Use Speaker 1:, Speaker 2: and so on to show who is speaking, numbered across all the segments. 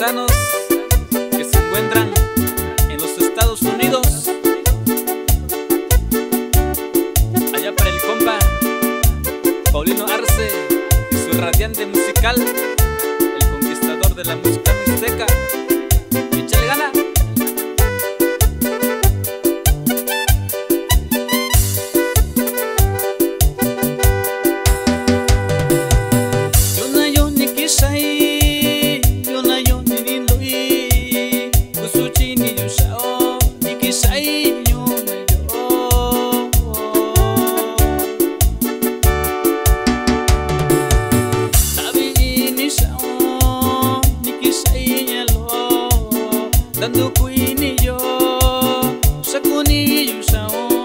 Speaker 1: paisanos que se encuentran en los Estados Unidos. Allá para el compa Paulino Arce y su radiante musical, el conquistador de la música mixteca. ¡Échale gana! Dando cuinillo, saconillo, sao.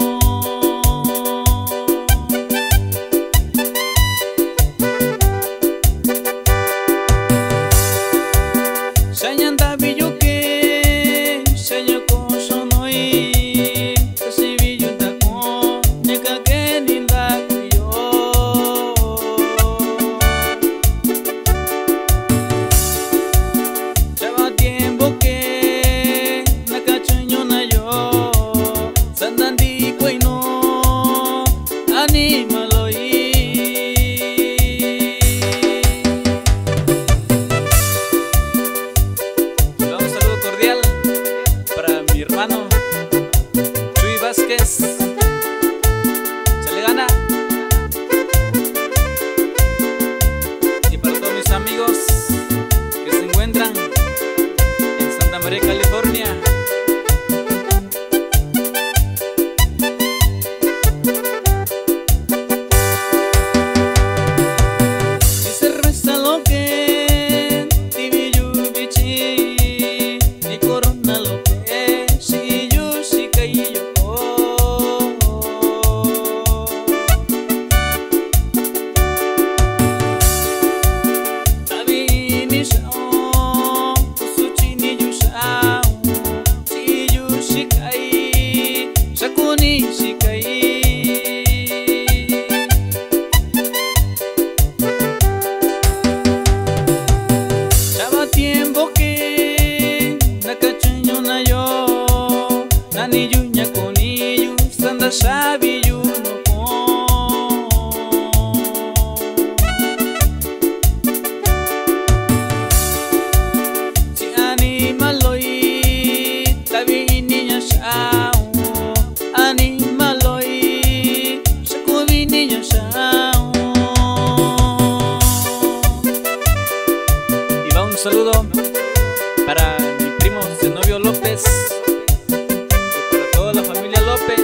Speaker 1: Sayanda billo que, sayo coso noi, kasi billo tako, neka que ninda cuyo. Chava tiempo que un saludo cordial para mi hermano Chuy Vázquez. Échale gana. Y para todos mis amigos que se encuentran en Santa María, California. Sabi you no si animaloi tabi niña sao animaloi sakubi niña sao. Y va un saludo para mi primo Zenobio López y para toda la familia López.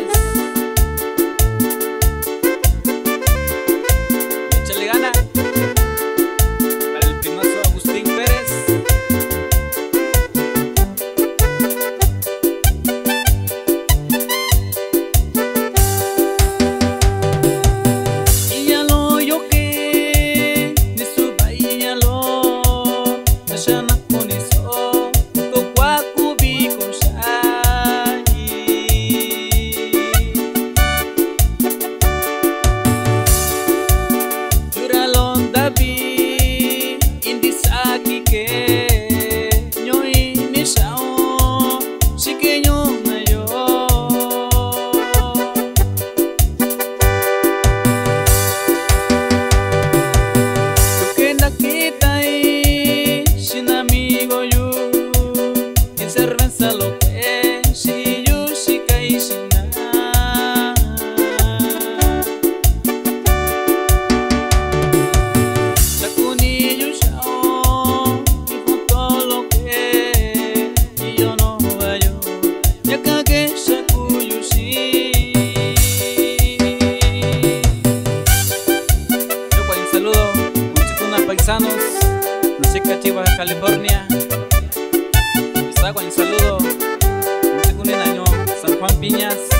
Speaker 1: Paisanos, música chiva, California. Les hago un saludo, un año, San Juan Piñas.